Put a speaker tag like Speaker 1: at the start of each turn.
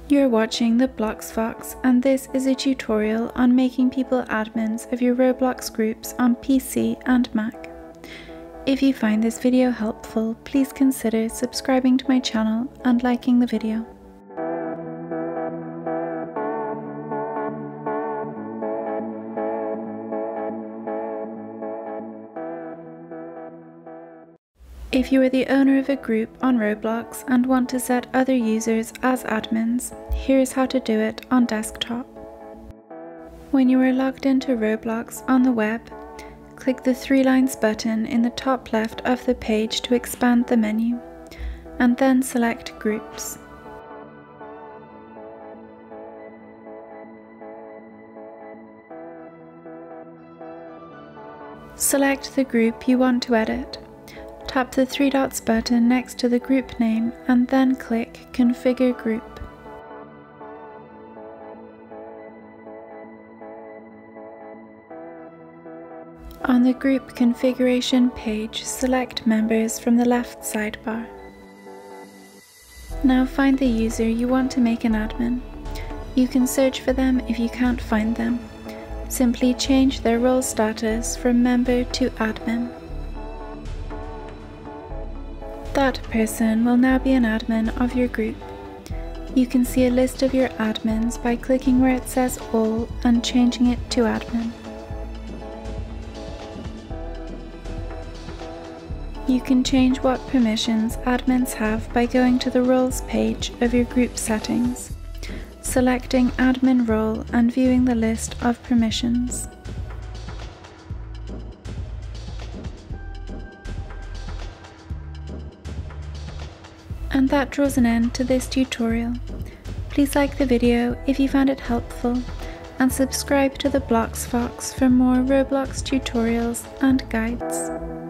Speaker 1: You're watching the Blox Fox, and this is a tutorial on making people admins of your Roblox groups on PC and Mac. If you find this video helpful, please consider subscribing to my channel and liking the video. If you are the owner of a group on Roblox and want to set other users as admins, here's how to do it on desktop. When you are logged into Roblox on the web, click the three lines button in the top left of the page to expand the menu, and then select Groups. Select the group you want to edit. Tap the three dots button next to the group name and then click Configure Group. On the group configuration page, select Members from the left sidebar. Now find the user you want to make an admin. You can search for them if you can't find them. Simply change their role status from member to admin. That person will now be an admin of your group. You can see a list of your admins by clicking where it says All and changing it to Admin. You can change what permissions admins have by going to the Roles page of your group settings, selecting Admin Role and viewing the list of permissions. And that draws an end to this tutorial. Please like the video if you found it helpful, and subscribe to the Blox Fox for more Roblox tutorials and guides.